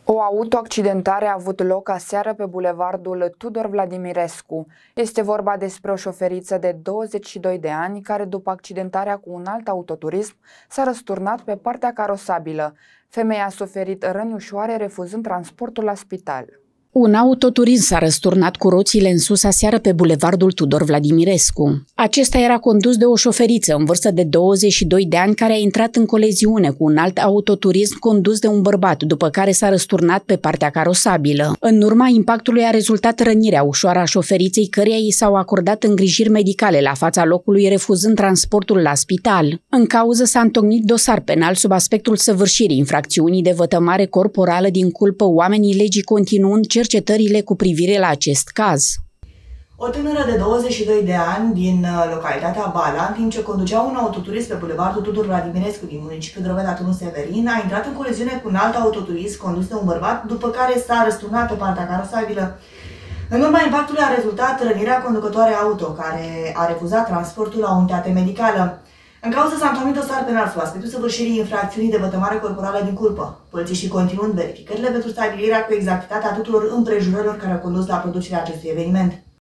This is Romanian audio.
O autoaccidentare a avut loc aseară pe bulevardul Tudor Vladimirescu. Este vorba despre o șoferiță de 22 de ani care, după accidentarea cu un alt autoturism, s-a răsturnat pe partea carosabilă. Femeia a suferit răni ușoare, refuzând transportul la spital. Un autoturism s-a răsturnat cu roțile în sus aseară pe bulevardul Tudor Vladimirescu. Acesta era condus de o șoferiță în vârstă de 22 de ani care a intrat în coleziune cu un alt autoturism condus de un bărbat, după care s-a răsturnat pe partea carosabilă. În urma impactului a rezultat rănirea ușoară a șoferiței, căreia i s-au acordat îngrijiri medicale la fața locului, refuzând transportul la spital. În cauză s-a întocmit dosar penal sub aspectul săvârșirii infracțiunii de vătămare corporală din culpă, oamenii legii continuând cercetările cu privire la acest caz. O tânără de 22 de ani din localitatea Bala, în timp ce conducea un autoturism pe bulevardul Tudor Vladimirescu din municipiul Drobeta Tunu Severin, a intrat în coliziune cu un alt autoturism condus de un bărbat, după care s-a răsturnat pe partea carosabilă. În urma impactului a rezultat rănirea conducătoarei auto, care a refuzat transportul la o unitate medicală. În cauză s-a întocmit dosar penal sub aspectul săvârșirii infracțiunii de vătămare corporală din culpă. Polițiștii continuând verificările pentru stabilirea cu exactitate a tuturor împrejurărilor care au condus la producerea acestui eveniment.